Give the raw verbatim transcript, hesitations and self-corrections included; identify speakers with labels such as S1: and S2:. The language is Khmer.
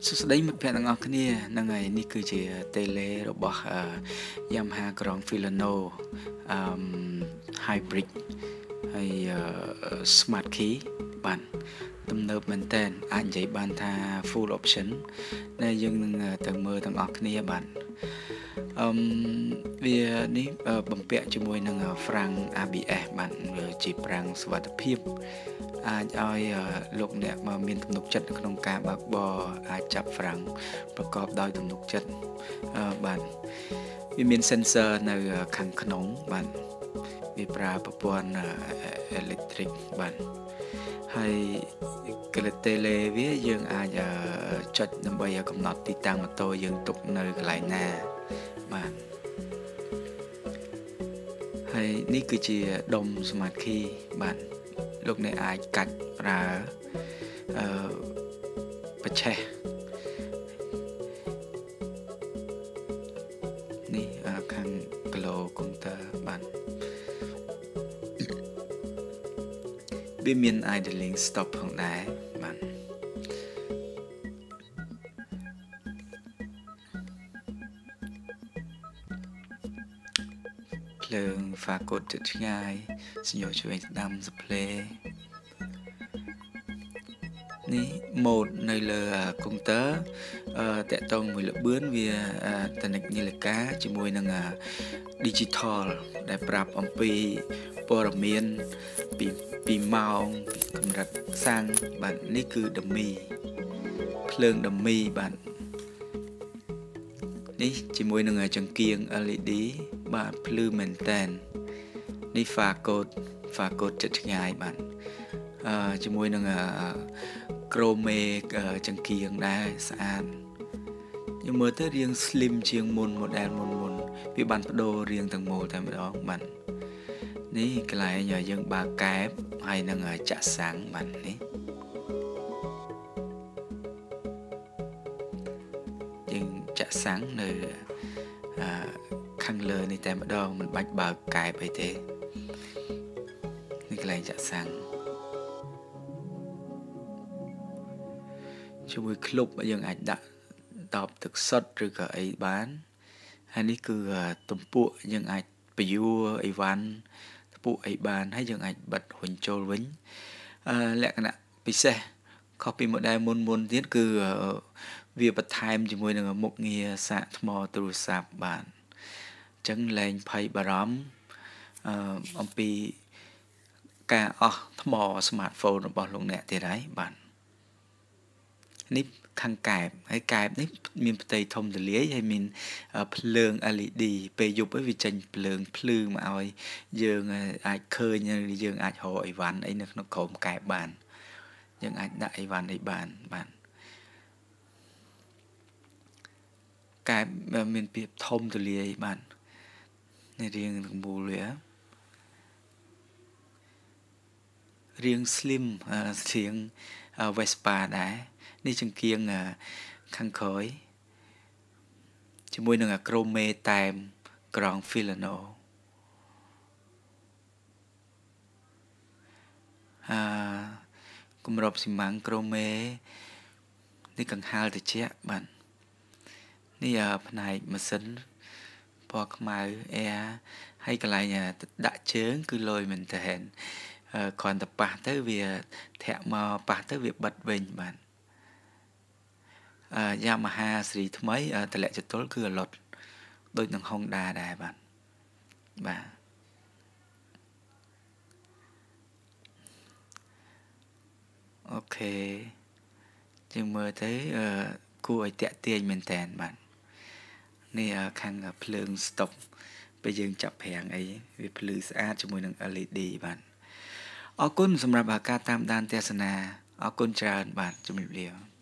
S1: สุดท้ายมันเป็นอันออกนี่นั่งไงนี่คือจะเตเลรบะยามาฮ่ากรองฟิลาโนไฮบริดให้สมาร์ทคีย์บันตำเนิบมันเต้นอ่านใจบันทา full option ในยังนึงต่างมือต่างออกนี่บันvì ní bằng pẹ cho môi năng franc a bê ét bạn chỉ franc vật phim ai ai lúc nè mà miền tùng lục chất trong cả bạc bò ai chập francประกอบដោយទំនុកចិត្តបានវាមាន sensor នៅខាងក្នុងបានវាប្រើប្រព័ន្ធ electric បានហើយកលតេលេវាយើងអាចចុចដើម្បីកំណត់ទីតាំងម៉ូតូយើងទុកនៅកន្លែងណាបាទហើយនេះគឺជាដុំសមាធិបាទលោកអ្នកអាចកាច់ប្រើអឺបច្ឆេះនេះខាងក្លូកុំព្យូទ័របាទវាមាន idling stop ផងដែរបាទភ្លើងហ្វាកូតចិត្តឆ្ងាយសញ្ញោជួយស្ដាំសផ្លេនេះម៉ូដនៅលើកុំព្យូទ័រតកតងមួយលបឿនវាតនិកនីលកាជាមួយនឹង digital ដែលប្រាប់អំពីព័ត៌មានពីពីម៉ោងកម្រិតសាំងបាទនេះគឺ dummy ភ្លើង dummy បាទនេះជាមួយនឹងចង្គៀង แอล อี ดี បាទភ្លឺមែនតែននេះ pha code pha code ចិត្តឆ្ងាយបាទអឺជាមួយនឹងក្រូមេចង្គៀងដែរស្អាតខ្ញុំមើលទៅរាង slim ជាងមុន model មុនមុនវាបានបដូររាងទាំងមូលតែម្ដងបាទនេះកន្លែងយើងបើកកែបហើយនឹងចាក់សាំងបាទនេះយើងចាក់សាំងនៅខាងលើនេះតែម្ដងមិនបាច់បើកកែបអីទេនេះកន្លែងចាក់សាំងជាមួយក្លុបយើងអាចដាក់តបទឹកសុទ្ធឬក៏អីបានហើយនេះគឺទំពក់យើងអាចបញ្យួរអីវ៉ាន់ពួកអីបានហើយយើងអាចបិទរុញចូលវិញអឺលក្ខណៈពិសេសខុសពី model មុនមុនទៀតគឺវាបន្ថែមជាមួយនឹងមុខងារសាកថ្មទូរស័ព្ទបានអញ្ចឹងលែងភ័យបារម្ភអឺអំពីការអស់ថ្ម smartphone របស់លោកអ្នកទៀតហើយបាទនេះខាងកែបហើយកែបនេះមានផ្ទៃធំទូលាយហើយមានភ្លើង แอล อี ดี ពេលយប់វាចេញភ្លើងភ្លឺមកឲ្យយើងអាចឃើញយើងអាចរកអីវ៉ាន់អីនៅក្នុងក្រោមកែបបានយើងអាចដាក់អីវ៉ាន់អីបានបាទកែបមានភាពធំទូលាយបាទនេះរាងទាំងមូលវារាង slim រាង Vespa ដែរនេះចង្គៀងខាងក្រោយជាមួយនឹងក្រូមេតែមក្រង Filano អាគម្របស៊ីម៉ាំងក្រូមេនេះកង្ហាលត្រជាក់បាទនេះផ្នែកម៉ាស៊ីនពណ៌ខ្មៅ air ហើយកន្លែងដាក់ជើងគឺលយមែនតើគ្រាន់តែប៉ះទៅវាធាក់មកប៉ះទៅវាបិទវិញបាទអឺ Yamaha ស៊េរីថ្មីតម្លាក់ចតុលគឺអឡុតដូចនឹង Honda ដែរបាទបាទអូខេជាងមើលទៅអឺគួរឲ្យតាក់ទាញមែនតើបាទនេះខាងភ្លើង stop ពេលយើងចាប់ប្រាំងអីវាភ្លឺស្អាតជាមួយនឹង แอล อี ดี បាទអរគុណសម្រាប់ការតាមដានទស្សនាអរគុណច្រើនបាទជំរាបលា